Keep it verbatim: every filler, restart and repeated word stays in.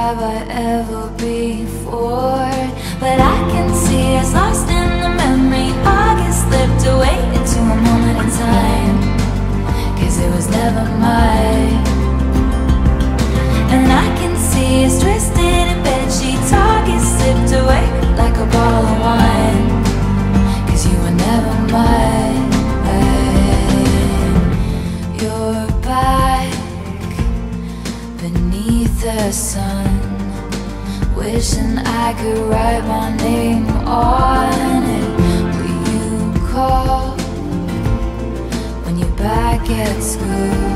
have I ever before. But I can see us lost in the memory. August slipped away into a moment in time, 'cause it was never mine. And I can see us twisted in bed sheets. August slipped away like a bottle of wine, 'cause you were never mine. You're back beneath the sun, wishing I could write my name on it. Will you call when you're back at school?